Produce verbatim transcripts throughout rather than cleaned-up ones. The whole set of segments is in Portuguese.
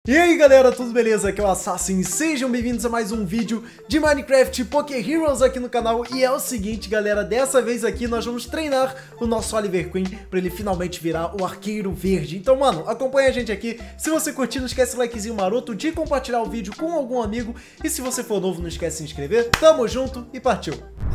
E aí galera, tudo beleza? Aqui é o Assassin, sejam bem-vindos a mais um vídeo de Minecraft Poké Heroes aqui no canal. E é o seguinte galera, dessa vez aqui nós vamos treinar o nosso Oliver Queen para ele finalmente virar o Arqueiro Verde. Então mano, acompanha a gente aqui. Se você curtir, não esquece o likezinho maroto, de compartilhar o vídeo com algum amigo. E se você for novo, não esquece de se inscrever. Tamo junto e partiu!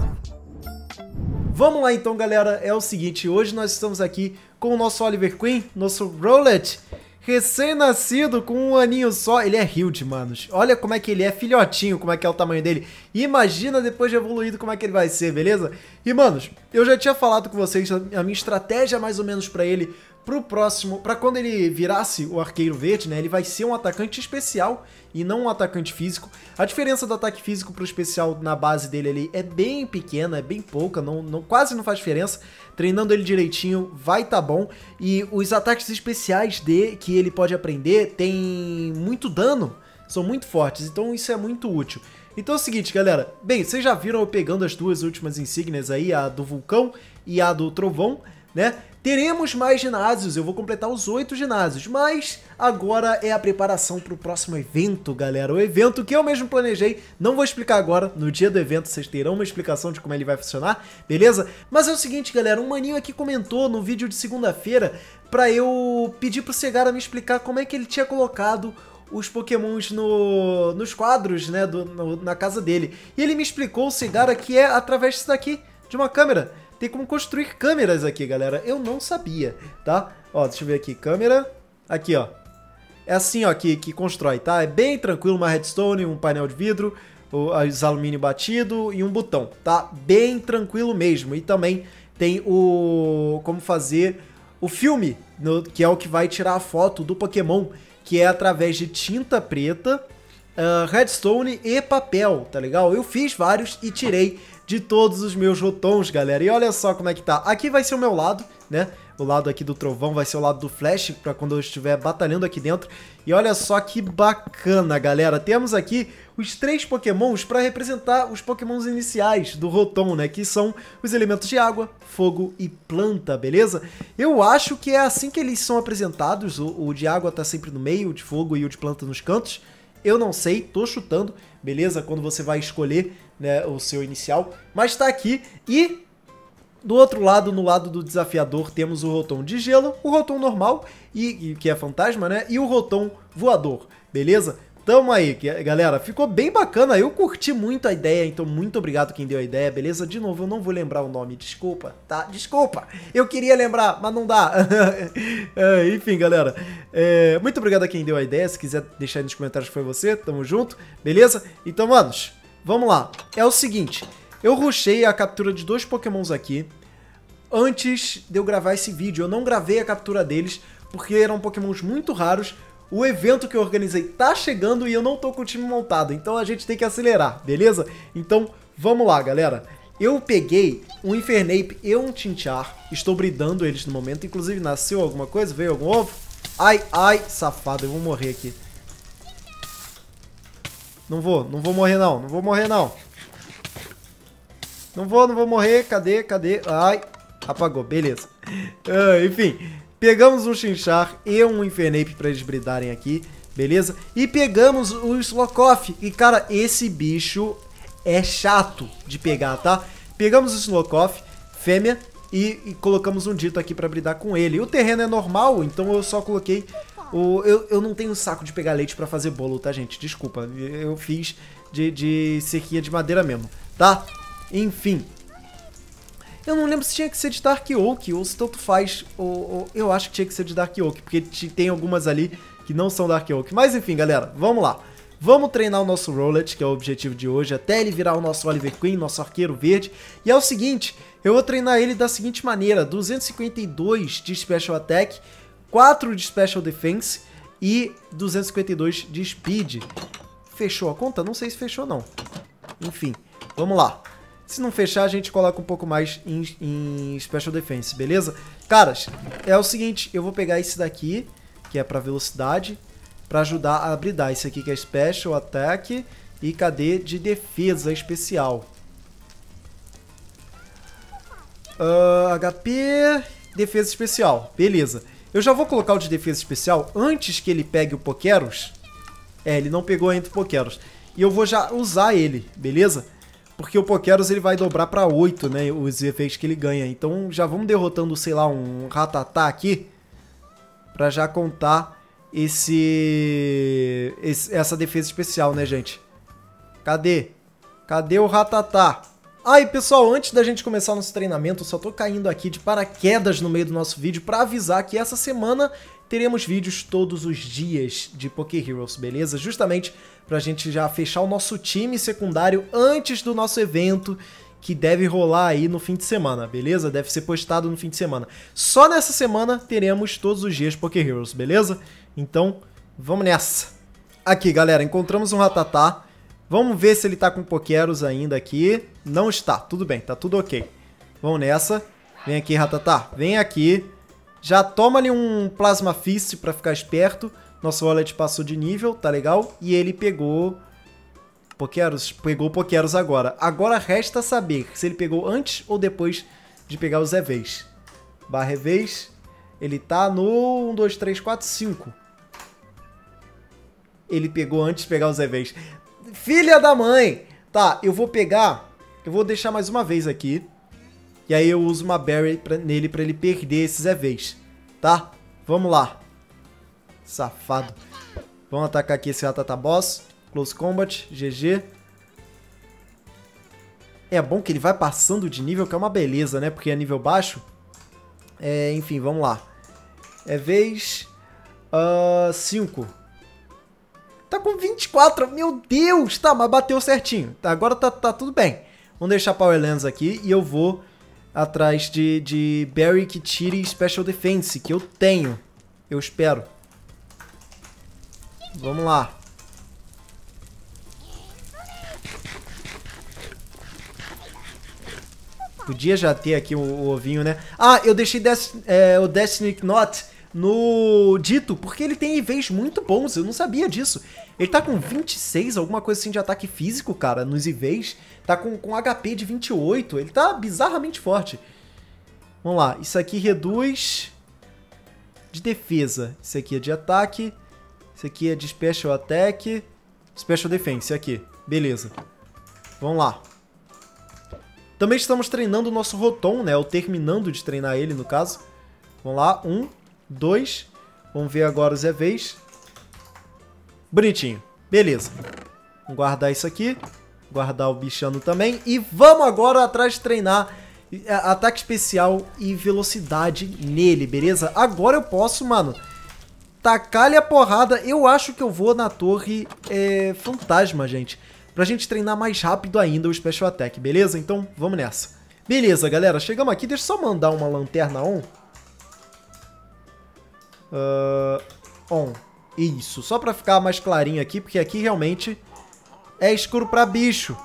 Vamos lá então galera, é o seguinte, hoje nós estamos aqui com o nosso Oliver Queen, nosso Rowlet, recém-nascido, com um aninho só. Ele é huge, manos. Olha como é que ele é filhotinho, como é que é o tamanho dele. Imagina depois de evoluído como é que ele vai ser, beleza? E, manos, eu já tinha falado com vocês a minha estratégia mais ou menos pra ele, pro próximo, pra quando ele virasse o Arqueiro Verde, né? Ele vai ser um atacante especial e não um atacante físico. A diferença do ataque físico pro especial na base dele ali é bem pequena, é bem pouca, não, não, quase não faz diferença. Treinando ele direitinho vai tá bom. E os ataques especiais de, que ele pode aprender tem muito dano, são muito fortes, então isso é muito útil. Então é o seguinte, galera. Bem, vocês já viram eu pegando as duas últimas insígnias aí, a do vulcão e a do trovão, né? Teremos mais ginásios, eu vou completar os oito ginásios, mas agora é a preparação para o próximo evento, galera. O evento que eu mesmo planejei, não vou explicar agora, no dia do evento vocês terão uma explicação de como ele vai funcionar, beleza? Mas é o seguinte, galera, um maninho aqui comentou no vídeo de segunda-feira para eu pedir pro Segara me explicar como é que ele tinha colocado os pokémons no, nos quadros, né, do, no, na casa dele. E ele me explicou, o Segara, que é através disso daqui, de uma câmera. Tem como construir câmeras aqui, galera. Eu não sabia, tá? Ó, deixa eu ver aqui. Câmera. Aqui, ó. É assim, ó, que, que constrói, tá? É bem tranquilo. Uma redstone, um painel de vidro, os alumínio batido e um botão, tá? Bem tranquilo mesmo. E também tem o... como fazer o filme, no, que é o que vai tirar a foto do Pokémon, que é através de tinta preta, uh, redstone e papel, tá legal? Eu fiz vários e tirei de todos os meus rotons, galera. E olha só como é que tá. Aqui vai ser o meu lado, né? O lado aqui do trovão vai ser o lado do flash, pra quando eu estiver batalhando aqui dentro. E olha só que bacana, galera. Temos aqui os três pokémons para representar os pokémons iniciais do rotom, né? Que são os elementos de água, fogo e planta, beleza? Eu acho que é assim que eles são apresentados. O, o de água tá sempre no meio, o de fogo e o de planta nos cantos. Eu não sei, tô chutando, beleza? Quando você vai escolher, né, o seu inicial. Mas tá aqui. E do outro lado, no lado do desafiador, temos o rotom de gelo, o rotom normal, e, e que é fantasma, né? E o rotom voador, beleza? Tamo aí, galera. Ficou bem bacana. Eu curti muito a ideia, então muito obrigado quem deu a ideia, beleza? De novo, eu não vou lembrar o nome, desculpa, tá? Desculpa. Eu queria lembrar, mas não dá. É, enfim, galera. É, muito obrigado a quem deu a ideia. Se quiser deixar aí nos comentários que foi você, tamo junto, beleza? Então, manos, vamos lá. É o seguinte, eu rushei a captura de dois pokémons aqui antes de eu gravar esse vídeo. Eu não gravei a captura deles porque eram pokémons muito raros. O evento que eu organizei tá chegando e eu não tô com o time montado, então a gente tem que acelerar, beleza? Então, vamos lá, galera. Eu peguei um Infernape e um Chinchar, estou bridando eles no momento, inclusive nasceu alguma coisa, veio algum ovo? Ai, ai, safado, eu vou morrer aqui. Não vou, não vou morrer não, não vou morrer não. Não vou, não vou morrer, cadê, cadê? Ai, apagou, beleza. Uh, enfim... Pegamos um Chinchar e um Infernape pra eles bridarem aqui, beleza? E pegamos o Slowcough. E, cara, esse bicho é chato de pegar, tá? Pegamos o Slowcough, fêmea, e, e colocamos um dito aqui pra bridar com ele. E o terreno é normal, então eu só coloquei... O, eu, eu não tenho saco de pegar leite pra fazer bolo, tá, gente? Desculpa, eu fiz de, de cerquinha de madeira mesmo, tá? Enfim... Eu não lembro se tinha que ser de Dark Oak ou se tanto faz. Ou, ou, eu acho que tinha que ser de Dark Oak, porque tem algumas ali que não são Dark Oak. Mas enfim, galera, vamos lá. Vamos treinar o nosso Rowlet, que é o objetivo de hoje, até ele virar o nosso Oliver Queen, nosso Arqueiro Verde. E é o seguinte, eu vou treinar ele da seguinte maneira: duzentos e cinquenta e dois de Special Attack, quatro de Special Defense e duzentos e cinquenta e dois de Speed. Fechou a conta? Não sei se fechou não. Enfim, vamos lá. Se não fechar, a gente coloca um pouco mais em, em Special Defense, beleza? Caras, é o seguinte, eu vou pegar esse daqui, que é pra velocidade, pra ajudar a bridar. Esse aqui que é Special Attack e cadê de defesa especial? Uh, H P, defesa especial, beleza. Eu já vou colocar o de defesa especial antes que ele pegue o Pokéros, É, ele não pegou ainda o Pokeros. E eu vou já usar ele, beleza? Porque o Pokeros ele vai dobrar pra oito, né? Os efeitos que ele ganha. Então já vamos derrotando, sei lá, um Rattata aqui. Pra já contar esse, esse essa defesa especial, né, gente? Cadê? Cadê o Rattata? Ah, e pessoal, antes da gente começar o nosso treinamento, eu só tô caindo aqui de paraquedas no meio do nosso vídeo pra avisar que essa semana teremos vídeos todos os dias de Poké Heroes, beleza? Justamente pra gente já fechar o nosso time secundário antes do nosso evento, que deve rolar aí no fim de semana, beleza? Deve ser postado no fim de semana. Só nessa semana teremos todos os dias Poké Heroes, beleza? Então, vamos nessa. Aqui, galera, encontramos um Rattata. Vamos ver se ele tá com Pokeros ainda aqui. Não está, tudo bem, tá tudo ok. Vamos nessa. Vem aqui, Rattata, vem aqui. Já toma ali um Plasma Fist pra ficar esperto. Nosso wallet passou de nível, tá legal? E ele pegou... Pokeros? Pegou Pokeros agora. Agora resta saber se ele pegou antes ou depois de pegar os EVs. Barra EVs. Ele tá no um, dois, três, quatro, cinco. Ele pegou antes de pegar os EVs. Filha da mãe! Tá, eu vou pegar... Eu vou deixar mais uma vez aqui. E aí eu uso uma Berry pra, nele pra ele perder esses EVs. Tá? Vamos lá. Safado. Vamos atacar aqui esse Rattata Boss. Close Combat. G G. É bom que ele vai passando de nível, que é uma beleza, né? Porque é nível baixo. É, enfim, vamos lá. É vez... cinco. Tá com vinte e quatro. Meu Deus! Tá, mas bateu certinho. Tá, agora tá, tá tudo bem. Vamos deixar Power Lens aqui e eu vou atrás de, de Berry que tire Special Defense, que eu tenho. Eu espero. Vamos lá. Podia já ter aqui o, o ovinho, né? Ah, eu deixei Des, é, o Destiny Knot no Dito, porque ele tem I Vs muito bons. Eu não sabia disso. Ele tá com vinte e seis, alguma coisa assim de ataque físico, cara, nos I Vs. Tá com, com H P de vinte e oito. Ele tá bizarramente forte. Vamos lá. Isso aqui reduz de defesa. Isso aqui é de ataque. Isso aqui é de Special Attack. Special Defense, aqui. Beleza. Vamos lá. Também estamos treinando o nosso Rotom, né? Ou terminando de treinar ele, no caso. Vamos lá. Um, dois. Vamos ver agora os E Vs. Bonitinho. Beleza. Vamos guardar isso aqui. Guardar o bichano também. E vamos agora atrás de treinar ataque especial e velocidade nele, beleza? Agora eu posso, mano, tacar-lhe a porrada. Eu acho que eu vou na torre é, fantasma, gente. Pra gente treinar mais rápido ainda o Special Attack, beleza? Então, vamos nessa. Beleza, galera. Chegamos aqui. Deixa eu só mandar uma lanterna on. Uh, on. Isso. Só pra ficar mais clarinho aqui, porque aqui realmente é escuro pra bicho.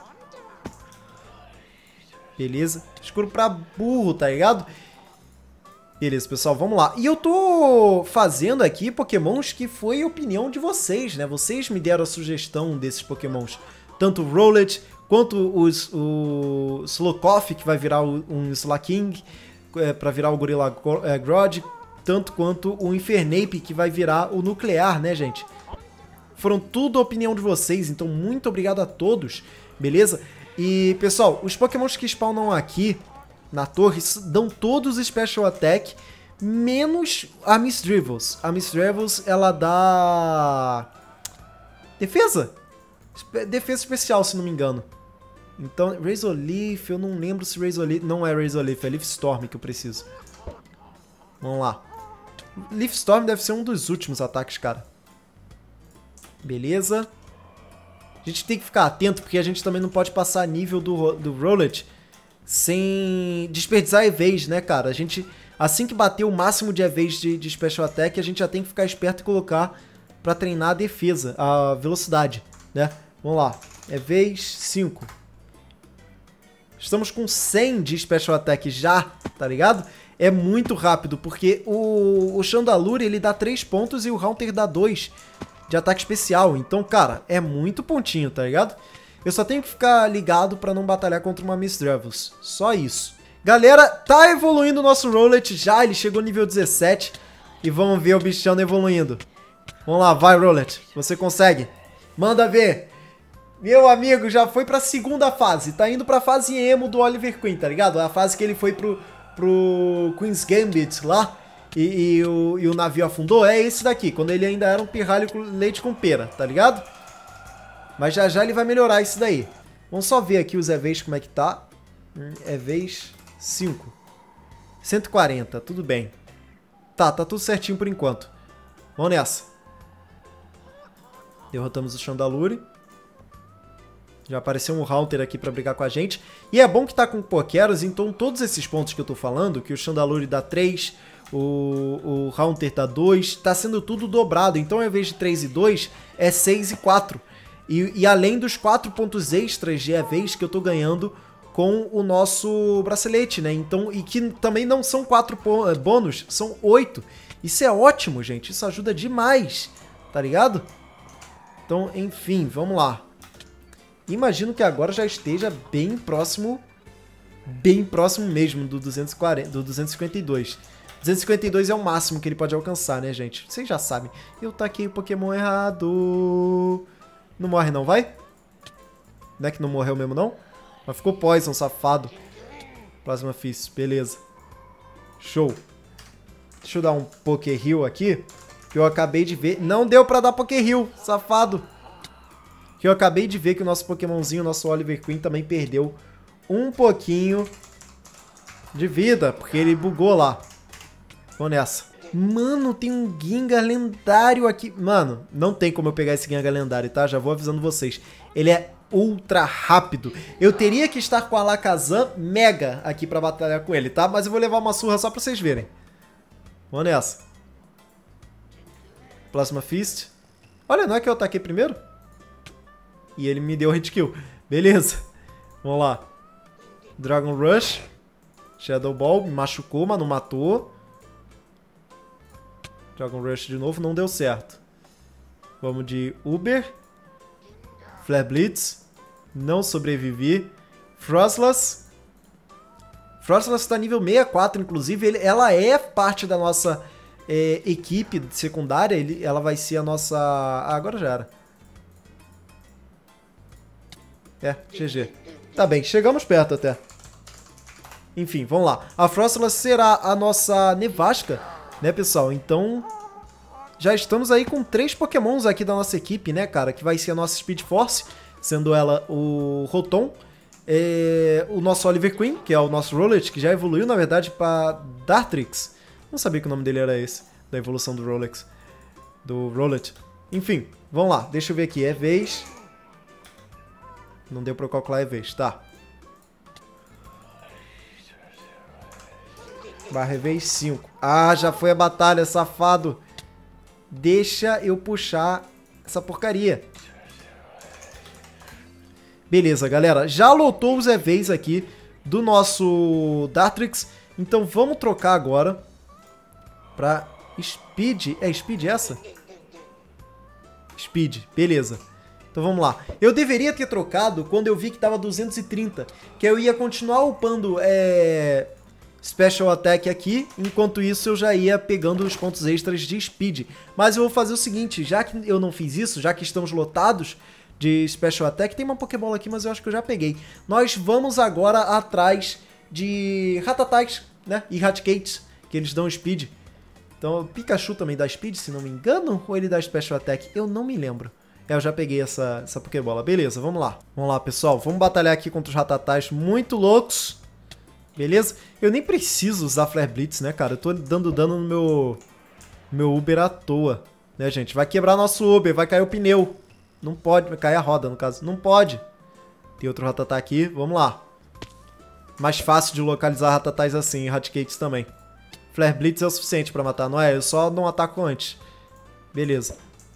Beleza? Escuro pra burro, tá ligado? Beleza, pessoal, vamos lá. E eu tô fazendo aqui pokémons que foi opinião de vocês, né? Vocês me deram a sugestão desses pokémons. Tanto o Rowlet, quanto os, o Slowcough, que vai virar um Slaking, é, pra virar o Gorilla Grodd. Tanto quanto o Infernape, que vai virar o Nuclear, né, gente? Foram tudo a opinião de vocês, então muito obrigado a todos, beleza? E, pessoal, os pokémons que spawnam aqui na torre dão todos Special Attack, menos a Miss Drivels. A Miss Drivels, ela dá... defesa? Defesa especial, se não me engano. Então, Razor Leaf, eu não lembro se Razor Leaf... Não é Razor Leaf, é Leaf Storm que eu preciso. Vamos lá. Leaf Storm deve ser um dos últimos ataques, cara. Beleza. A gente tem que ficar atento, porque a gente também não pode passar nível do, do Rowlet sem desperdiçar E Vs, né, cara? A gente, assim que bater o máximo de E Vs de, de Special Attack, a gente já tem que ficar esperto e colocar pra treinar a defesa, a velocidade, né? Vamos lá. E Vs cinco. Estamos com cem de Special Attack já, tá ligado? É muito rápido, porque o, o Chandelure, ele dá três pontos e o Haunter dá dois de ataque especial. Então, cara, é muito pontinho, tá ligado? Eu só tenho que ficar ligado pra não batalhar contra uma Miss Drivels. Só isso. Galera, tá evoluindo o nosso Rowlet já. Ele chegou no nível dezessete. E vamos ver o bichano evoluindo. Vamos lá, vai, Rowlet. Você consegue. Manda ver. Meu amigo, já foi pra segunda fase. Tá indo pra fase emo do Oliver Queen, tá ligado? A fase que ele foi pro, pro Queen's Gambit lá e, e, o, e o navio afundou. É esse daqui, quando ele ainda era um pirralho com leite com pera, tá ligado? Mas já já ele vai melhorar isso daí. Vamos só ver aqui os E Vs como é que tá. Hum, E Vs cinco. cento e quarenta, tudo bem. Tá, tá tudo certinho por enquanto. Vamos nessa. Derrotamos o Chandelure. Já apareceu um Haunter aqui pra brigar com a gente. E é bom que tá com Pokeros, então todos esses pontos que eu tô falando, que o Chandelure dá três, o, o Haunter dá dois, tá sendo tudo dobrado. Então ao invés de três e dois, é seis e quatro. E, e além dos quatro pontos extras de E Vs que eu tô ganhando com o nosso bracelete, né? Então, e que também não são quatro bônus, são oito. Isso é ótimo, gente. Isso ajuda demais, tá ligado? Então, enfim, vamos lá. Imagino que agora já esteja bem próximo, bem próximo mesmo do, duzentos e quarenta, do duzentos e cinquenta e dois. duzentos e cinquenta e dois é o máximo que ele pode alcançar, né, gente? Vocês já sabem. Eu taquei o Pokémon errado. Não morre não, vai? Não é que não morreu mesmo, não? Mas ficou Poison, safado. Plasma Fist, beleza. Show. Deixa eu dar um Poké Heal aqui, que eu acabei de ver. Não deu pra dar Poké Heal, safado. Que eu acabei de ver que o nosso Pokémonzinho, o nosso Oliver Queen, também perdeu um pouquinho de vida, porque ele bugou lá. Vamos nessa. Mano, tem um Gengar lendário aqui. Mano, não tem como eu pegar esse Gengar lendário, tá? Já vou avisando vocês. Ele é ultra rápido. Eu teria que estar com a Alakazam Mega aqui pra batalhar com ele, tá? Mas eu vou levar uma surra só pra vocês verem. Vamos nessa. Plasma Fist. Olha, não é que eu ataquei primeiro? E ele me deu hit kill. Beleza. Vamos lá. Dragon Rush. Shadow Ball. Me machucou, mas não matou. Dragon Rush de novo. Não deu certo. Vamos de Uber. Flare Blitz. Não sobrevivi. Frostless. Frostless está nível sessenta e quatro, inclusive. Ele, ela é parte da nossa é, equipe secundária. Ele, ela vai ser a nossa... Ah, agora já era. É, G G. Tá bem, chegamos perto até. Enfim, vamos lá. A Frostless será a nossa Nevasca, né, pessoal? Então, já estamos aí com três Pokémons aqui da nossa equipe, né, cara? Que vai ser a nossa Speed Force, sendo ela o Rotom. É, o nosso Oliver Queen, que é o nosso Rowlet, que já evoluiu, na verdade, para Dartrix. Não sabia que o nome dele era esse, da evolução do Rolex. Do Rowlet. Enfim, vamos lá. Deixa eu ver aqui. É vez... Não deu pra eu calcular, é vez, tá. Barra é vez cinco. Ah, já foi a batalha, safado. Deixa eu puxar essa porcaria. Beleza, galera. Já lotou os E Vs aqui do nosso Dartrix. Então vamos trocar agora pra Speed. É Speed essa? Speed, beleza. Então vamos lá. Eu deveria ter trocado quando eu vi que tava duzentos e trinta. Que eu ia continuar upando é, Special Attack aqui. Enquanto isso eu já ia pegando os pontos extras de Speed. Mas eu vou fazer o seguinte. Já que eu não fiz isso, já que estamos lotados de Special Attack. Tem uma Pokébola aqui, mas eu acho que eu já peguei. Nós vamos agora atrás de Ratatais, né? E Raticates, que eles dão Speed. Então o Pikachu também dá Speed, se não me engano. Ou ele dá Special Attack? Eu não me lembro. É, eu já peguei essa, essa Pokébola. Beleza, vamos lá. Vamos lá, pessoal. Vamos batalhar aqui contra os Ratatais muito loucos. Beleza? Eu nem preciso usar Flare Blitz, né, cara? Eu tô dando dano no meu, meu Uber à toa. Né, gente? Vai quebrar nosso Uber, vai cair o pneu. Não pode, vai cair a roda, no caso. Não pode. Tem outro Ratatá aqui. Vamos lá. Mais fácil de localizar Ratatais assim, e Raticates também. Flare Blitz é o suficiente pra matar, não é? Eu só não ataco antes. Beleza.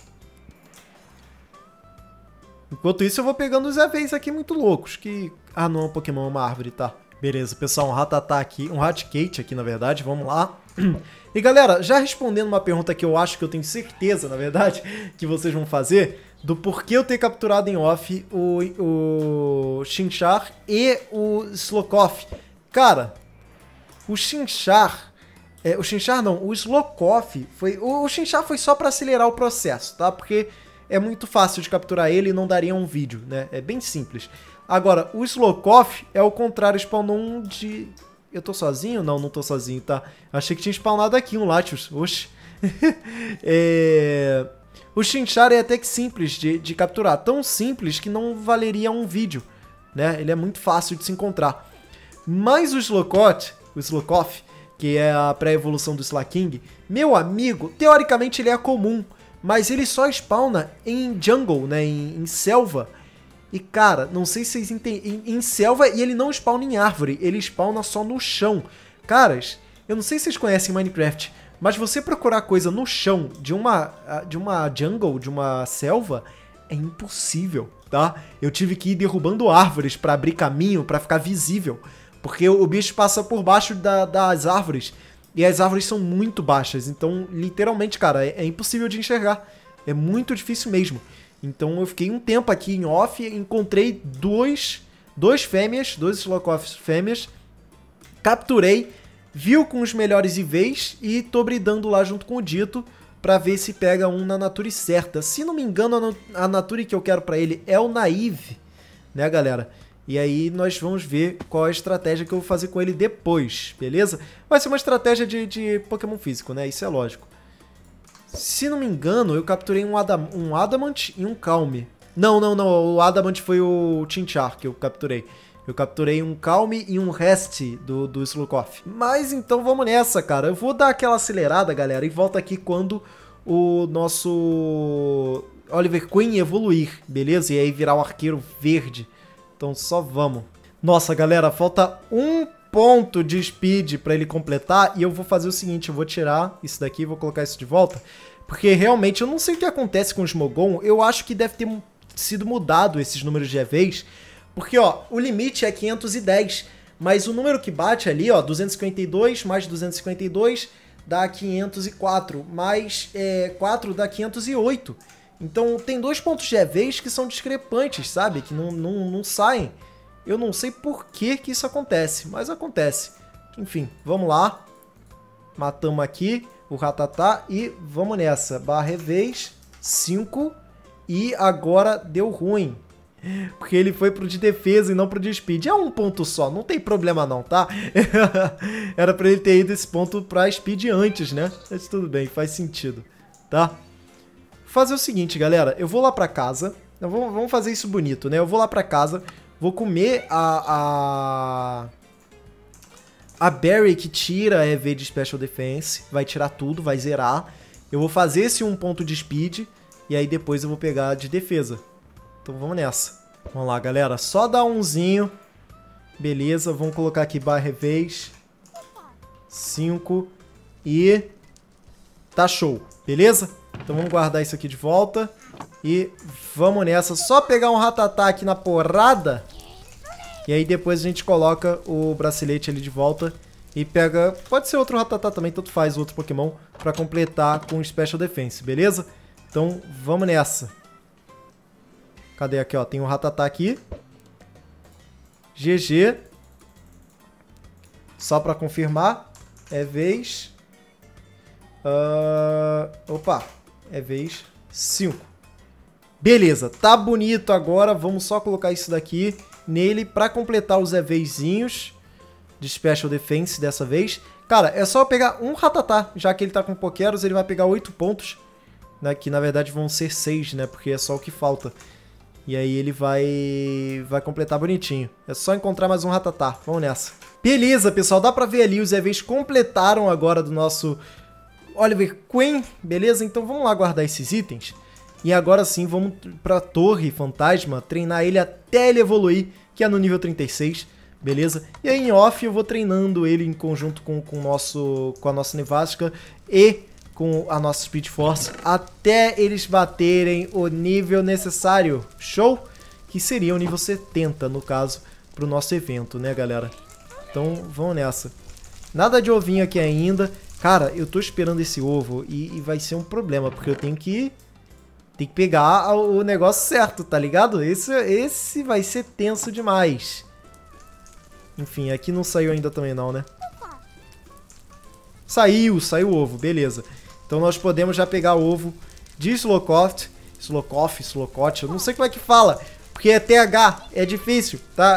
Enquanto isso, eu vou pegando os E Vs aqui muito loucos. Que... Ah, não, é um Pokémon, é uma árvore, tá. Beleza, pessoal, um Ratatá aqui, um Raticate aqui, na verdade, vamos lá. E galera, já respondendo uma pergunta que eu acho que eu tenho certeza, na verdade, que vocês vão fazer, do porquê eu ter capturado em off o, o Chinchar e o Slowkoth. Cara, o Chinchar... É, o Chinchar não, o Slowkoth foi... O, o Chinchar foi só pra acelerar o processo, tá? Porque... é muito fácil de capturar ele e não daria um vídeo, né? É bem simples. Agora, o Slowcough é o contrário, spawnou um de... Eu tô sozinho? Não, não tô sozinho, tá? Achei que tinha spawnado aqui um Latios. Oxi. é... O Chinchar é até que simples de, de capturar. Tão simples que não valeria um vídeo, né? Ele é muito fácil de se encontrar. Mas o Slowcough, o Slowcough, que é a pré-evolução do Slaking, meu amigo, teoricamente ele é comum, mas ele só spawna em jungle, né? Em, em selva. E, cara, não sei se vocês entendem, em, em selva, e ele não spawna em árvore, ele spawna só no chão. Caras, eu não sei se vocês conhecem Minecraft, mas você procurar coisa no chão de uma, de uma jungle, de uma selva, é impossível, tá? Eu tive que ir derrubando árvores pra abrir caminho, pra ficar visível, porque o bicho passa por baixo da, das árvores, e as árvores são muito baixas, então, literalmente, cara, é, é impossível de enxergar. É muito difícil mesmo. Então eu fiquei um tempo aqui em off, encontrei dois, dois fêmeas, dois Slowcoughs fêmeas, capturei, viu com os melhores I Vs e tô bridando lá junto com o Dito pra ver se pega um na Nature certa. Se não me engano, a Nature que eu quero pra ele é o Naive, né, galera? E aí nós vamos ver qual é a estratégia que eu vou fazer com ele depois, beleza? Vai ser uma estratégia de, de Pokémon físico, né? Isso é lógico. Se não me engano, eu capturei um, Adam, um Adamant e um Calme. Não, não, não. O Adamant foi o Chinchar que eu capturei. Eu capturei um Calme e um Rest do, do Slowcough. Mas então vamos nessa, cara. Eu vou dar aquela acelerada, galera, e volto aqui quando o nosso Oliver Queen evoluir, beleza? E aí virar o arqueiro verde. Então só vamos. Nossa, galera, falta um ponto de speed pra ele completar, e eu vou fazer o seguinte, eu vou tirar isso daqui e vou colocar isso de volta, porque realmente eu não sei o que acontece com o Smogon, eu acho que deve ter sido mudado esses números de E Vs, porque ó, o limite é quinhentos e dez, mas o número que bate ali, ó, duzentos e cinquenta e dois mais duzentos e cinquenta e dois dá quinhentos e quatro, mais é, quatro dá quinhentos e oito, então tem dois pontos de E Vs que são discrepantes, sabe, que não, não, não saem. Eu não sei por que que isso acontece, mas acontece. Enfim, vamos lá. Matamos aqui o Ratatá e vamos nessa. Barra revés, cinco. E agora deu ruim. Porque ele foi pro de defesa e não pro de speed. É um ponto só, não tem problema não, tá? Era pra ele ter ido esse ponto pra speed antes, né? Mas tudo bem, faz sentido, tá? Vou fazer o seguinte, galera. Eu vou lá pra casa. Vamos fazer isso bonito, né? Eu vou lá pra casa. Vou comer a, a, a Berry que tira a E V de Special Defense. Vai tirar tudo, vai zerar. Eu vou fazer esse um ponto de speed. E aí depois eu vou pegar de defesa. Então vamos nessa. Vamos lá, galera. Só dar umzinho. Beleza, vamos colocar aqui barra revés. cinco. E tá show, beleza? Então vamos guardar isso aqui de volta. E vamos nessa. Só pegar um Ratatá aqui na porrada. E aí depois a gente coloca o bracelete ali de volta. E pega... Pode ser outro Ratatá também, tanto faz, outro Pokémon. Pra completar com o Special Defense, beleza? Então vamos nessa. Cadê aqui, ó? Tem um Ratatá aqui. G G. Só pra confirmar. É vez... Uh... Opa. É vez cinco. Beleza, tá bonito agora. Vamos só colocar isso daqui nele pra completar os EVzinhos de Special Defense dessa vez. Cara, é só pegar um Ratatá. Já que ele tá com Pokéros, ele vai pegar oito pontos. Né, que na verdade vão ser seis, né? Porque é só o que falta. E aí ele vai vai completar bonitinho. É só encontrar mais um Ratatá. Vamos nessa. Beleza, pessoal. Dá pra ver ali. Os E Vs completaram agora do nosso Oliver Queen. Beleza? Então vamos lá guardar esses itens. E agora sim, vamos pra Torre Fantasma, treinar ele até ele evoluir, que é no nível trinta e seis, beleza? E aí em off eu vou treinando ele em conjunto com, com, o nosso, com a nossa Nevasca e com a nossa Speed Force, até eles baterem o nível necessário, show? Que seria o nível setenta, no caso, pro nosso evento, né, galera? Então vamos nessa. Nada de ovinho aqui ainda. Cara, eu tô esperando esse ovo e, e vai ser um problema, porque eu tenho que... Tem que pegar o negócio certo, tá ligado? Esse, esse vai ser tenso demais. Enfim, aqui não saiu ainda também não, né? Saiu, saiu o ovo, beleza. Então nós podemos já pegar o ovo de Slowcough. Slokoff, Slokote, eu não sei como é que fala, porque é T H, é difícil, tá?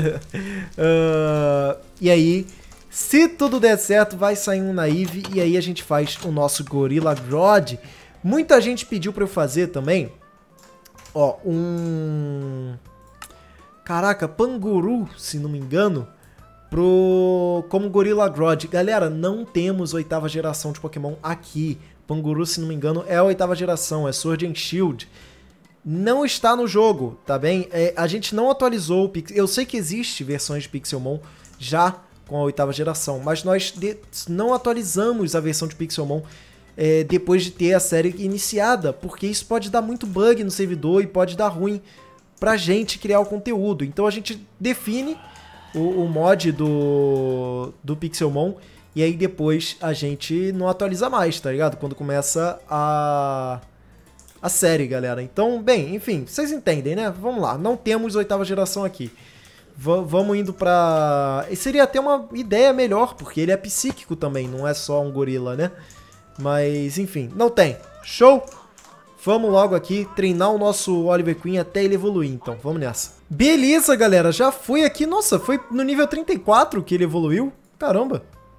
uh, e aí, se tudo der certo, vai sair um Naive e aí a gente faz o nosso Gorilla Grodd. Muita gente pediu pra eu fazer também, ó, um... Caraca, Panguru, se não me engano, pro... como Gorilla Grodd. Galera, não temos oitava geração de Pokémon aqui. Panguru, se não me engano, é a oitava geração, é Sword and Shield. Não está no jogo, tá bem? É, a gente não atualizou o Pixel... Eu sei que existe versões de Pixelmon já com a oitava geração, mas nós de... não atualizamos a versão de Pixelmon é, depois de ter a série iniciada, porque isso pode dar muito bug no servidor e pode dar ruim pra gente criar o conteúdo. Então a gente define o, o mod do, do Pixelmon e aí depois a gente não atualiza mais, tá ligado? Quando começa a, a série, galera. Então, bem, enfim, vocês entendem, né? Vamos lá, não temos oitava geração aqui. V vamos indo pra... E seria até uma ideia melhor, porque ele é psíquico também, não é só um gorila, né? Mas, enfim, não tem. Show? Vamos logo aqui treinar o nosso Oliver Queen até ele evoluir, então. Vamos nessa. Beleza, galera. Já foi aqui. Nossa, foi no nível trinta e quatro que ele evoluiu. Caramba.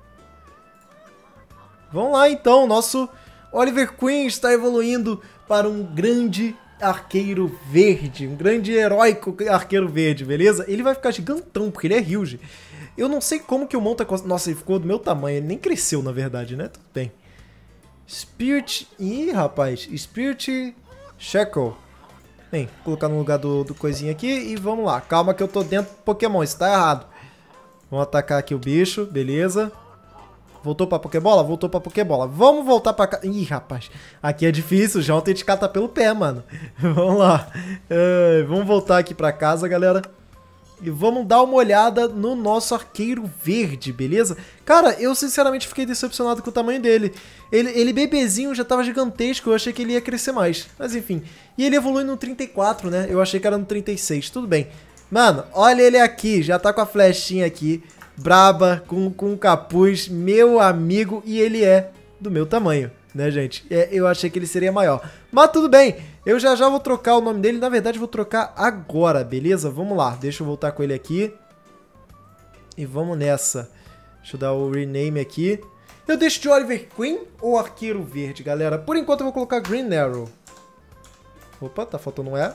Vamos lá, então. Nosso Oliver Queen está evoluindo para um grande arqueiro verde. Um grande heróico arqueiro verde, beleza? Ele vai ficar gigantão, porque ele é huge. Eu não sei como que o monta... Nossa, ele ficou do meu tamanho. Ele nem cresceu, na verdade, né? Tudo bem. Spirit... Ih, rapaz. Spirit Shackle. Bem, vou colocar no lugar do, do coisinha aqui e vamos lá. Calma que eu tô dentro do Pokémon, isso tá errado. Vamos atacar aqui o bicho, beleza. Voltou pra Pokébola? Voltou pra Pokébola. Vamos voltar pra cá. Ih, rapaz. Aqui é difícil, já ontem te cata pelo pé, mano. Vamos lá. Uh, vamos voltar aqui pra casa, galera. E vamos dar uma olhada no nosso arqueiro verde, beleza? Cara, eu sinceramente fiquei decepcionado com o tamanho dele. Ele, ele bebezinho já tava gigantesco, eu achei que ele ia crescer mais. Mas enfim. E ele evolui no trinta e quatro, né? Eu achei que era no trinta e seis, tudo bem. Mano, olha ele aqui, já tá com a flechinha aqui. Braba, com, com um capuz, meu amigo. E ele é do meu tamanho, né, gente? É, eu achei que ele seria maior. Mas tudo bem, eu já já vou trocar o nome dele. Na verdade, vou trocar agora, beleza? Vamos lá, deixa eu voltar com ele aqui. E vamos nessa. Deixa eu dar o rename aqui. Eu deixo de Oliver Queen ou Arqueiro Verde, galera? Por enquanto eu vou colocar Green Arrow. Opa, tá faltando um E.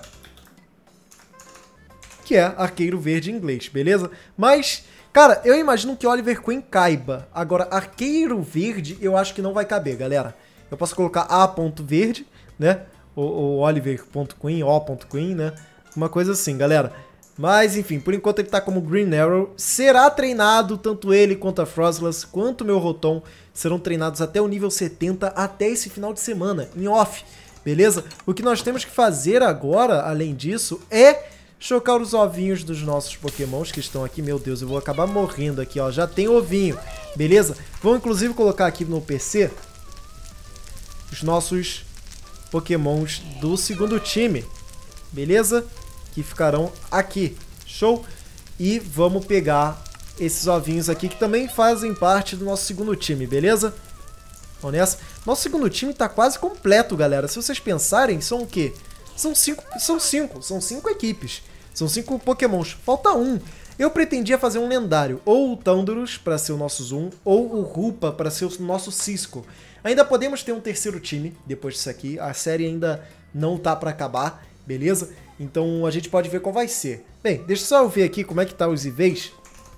Que é Arqueiro Verde em inglês, beleza? Mas... cara, eu imagino que Oliver Queen caiba. Agora, Arqueiro Verde, eu acho que não vai caber, galera. Eu posso colocar A.verde, né? Ou, ou Oliver.Queen, O.Queen, né? Uma coisa assim, galera. Mas, enfim, por enquanto ele tá como Green Arrow. Será treinado, tanto ele quanto a Froslas, quanto o meu Rotom, serão treinados até o nível setenta, até esse final de semana, em off, beleza? O que nós temos que fazer agora, além disso, é... chocar os ovinhos dos nossos pokémons que estão aqui. Meu Deus, eu vou acabar morrendo aqui, ó. Já tem ovinho, beleza? Vamos, inclusive, colocar aqui no P C os nossos pokémons do segundo time, beleza? Que ficarão aqui. Show? E vamos pegar esses ovinhos aqui que também fazem parte do nosso segundo time, beleza? Vamos nessa. Nosso segundo time tá quase completo, galera. Se vocês pensarem, são o quê? São cinco, são cinco, são cinco equipes. São cinco pokémons. Falta um. Eu pretendia fazer um lendário. Ou o Thundurus para ser o nosso Zoom, ou o Rupa para ser o nosso Cisco. Ainda podemos ter um terceiro time depois disso aqui. A série ainda não tá para acabar, beleza? Então a gente pode ver qual vai ser. Bem, deixa só eu ver aqui como é que tá os I Vs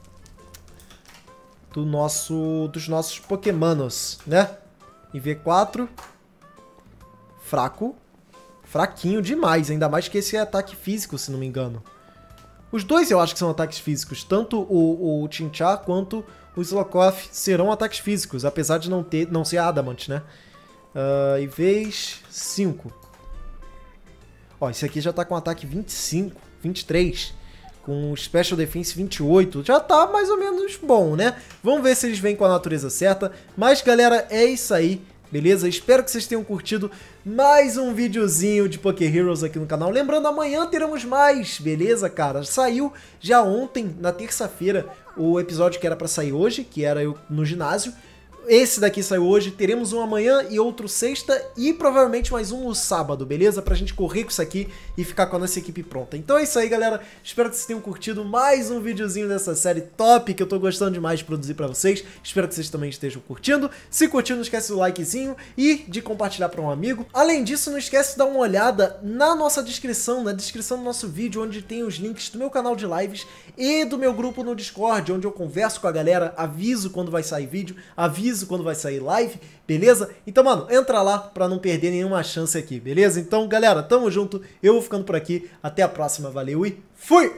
do nosso, dos nossos pokémonos, né? I V quatro. Fraco. Fraquinho demais, ainda mais que esse é ataque físico, se não me engano. Os dois eu acho que são ataques físicos. Tanto o, o Chinchar quanto o Slokoff serão ataques físicos, apesar de não, ter, não ser Adamant, né? Uh, e vez cinco. Ó, esse aqui já tá com ataque vinte e cinco, vinte e três. Com Special Defense vinte e oito. Já tá mais ou menos bom, né? Vamos ver se eles vêm com a natureza certa. Mas, galera, é isso aí. Beleza? Espero que vocês tenham curtido mais um videozinho de Poké Heroes aqui no canal. Lembrando, amanhã teremos mais, beleza, cara? Saiu já ontem, na terça-feira, o episódio que era pra sair hoje, que era eu no ginásio. Esse daqui saiu hoje, teremos um amanhã e outro sexta e provavelmente mais um no sábado, beleza? Pra gente correr com isso aqui e ficar com a nossa equipe pronta. Então é isso aí, galera. Espero que vocês tenham curtido mais um videozinho dessa série top que eu tô gostando demais de produzir pra vocês. Espero que vocês também estejam curtindo. Se curtiu, não esquece do likezinho e de compartilhar pra um amigo. Além disso, não esquece de dar uma olhada na nossa descrição, na descrição do nosso vídeo, onde tem os links do meu canal de lives e do meu grupo no Discord, onde eu converso com a galera, aviso quando vai sair vídeo, aviso quando vai sair live, beleza? Então, mano, entra lá pra não perder nenhuma chance aqui, beleza? Então, galera, tamo junto, eu vou ficando por aqui, até a próxima, valeu e fui!